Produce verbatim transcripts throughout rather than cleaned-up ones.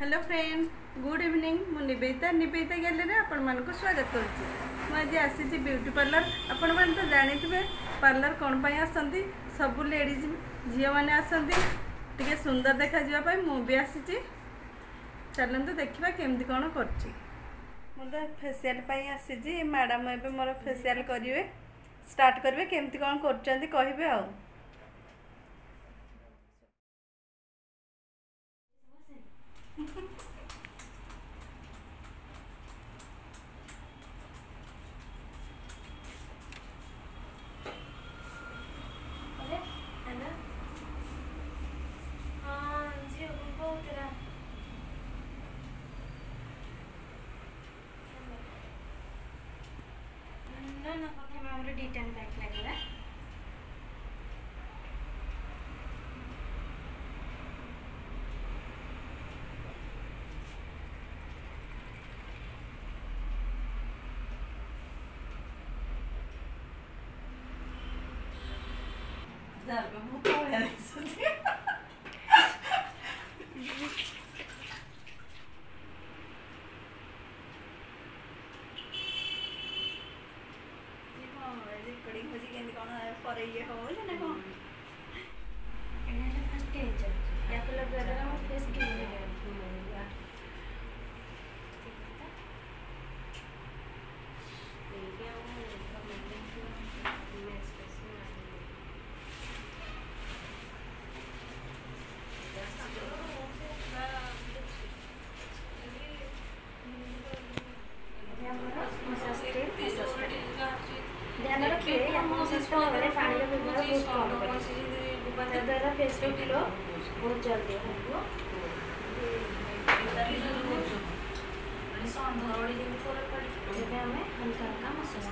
Hello friend, good evening. मु Nivedita Nivedita gallery आपण मानक स्वागत करुच्ची। मुझे आसी ब्यूटी पार्लर। आपण मैंने तो जानी पार्लर कौन पाई आसती, सबू लेडीज झील मैंने आसती टे सुंदर देखा जावाई मु भी आसी। चलते देखा केमती कौन कर फेसियाल आसी। मैडम ए मोर फेसियाल करेंगे, स्टार्ट करेंगे केमती कौन कर कहे आ डिटेल पैक लगे ध्यान रखिए पानी व्यवहार बहुत कम द्वारा फेस ग्लो बहुत जल्दी हो। हल्का हल्का मसाज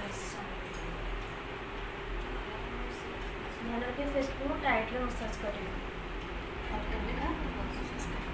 ध्यान रखिए फेस को टाइट में मसाज करें। हल्का हल्का मसाज करें।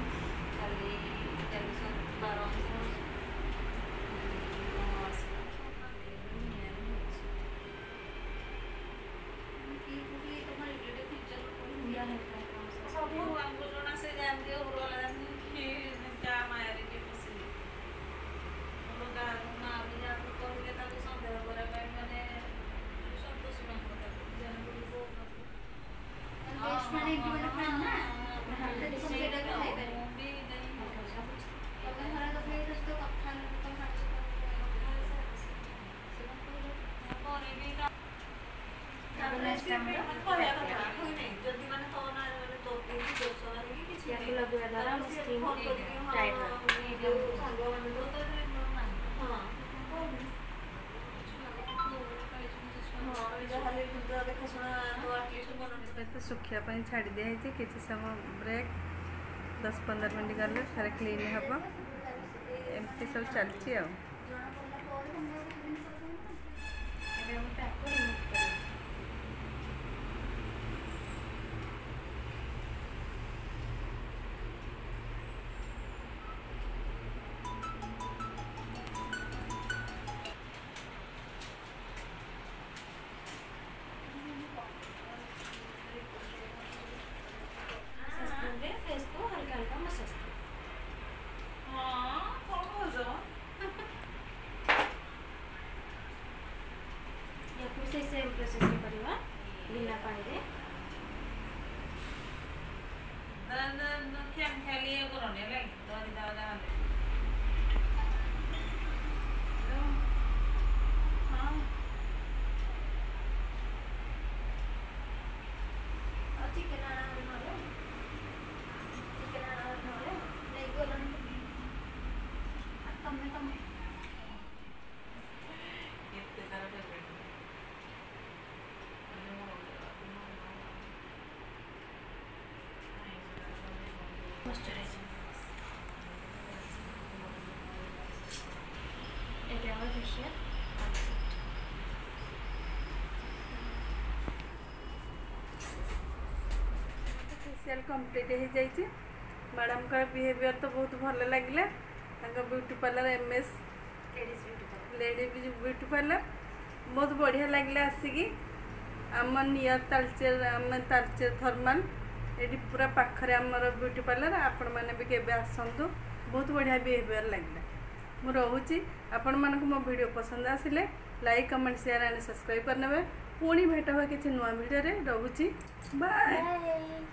लगवा द्वारा स्किन टाइट तो सुखापी छाड़ी दिखाई किसी समय ब्रेक दस पंद्रह मिनट गले सारे क्लीन हम एमती सब चलती आ। सेम प्रोसेस करवा बिना पानी रे फेसियाल कंप्लीट हो जाए। मैडम का बिहेवियर तो बहुत भल लगे। Beauty parlour M S ladies beauty parlour बहुत बढ़िया लगे। आसिकी आम नियर तालचेर आम तालचेर थर्माल ये पूरा पाखरे आमर ब्यूटी पार्लर आपण मैंने भी केबे आसतु बहुत बढ़िया बिहेवियर लगे मु रोची आपण मानक मो वीडियो पसंद आसिले like comment share and subscribe करने पुणी भेट हुआ किसी नुआ वीडियो रे रोची बाय।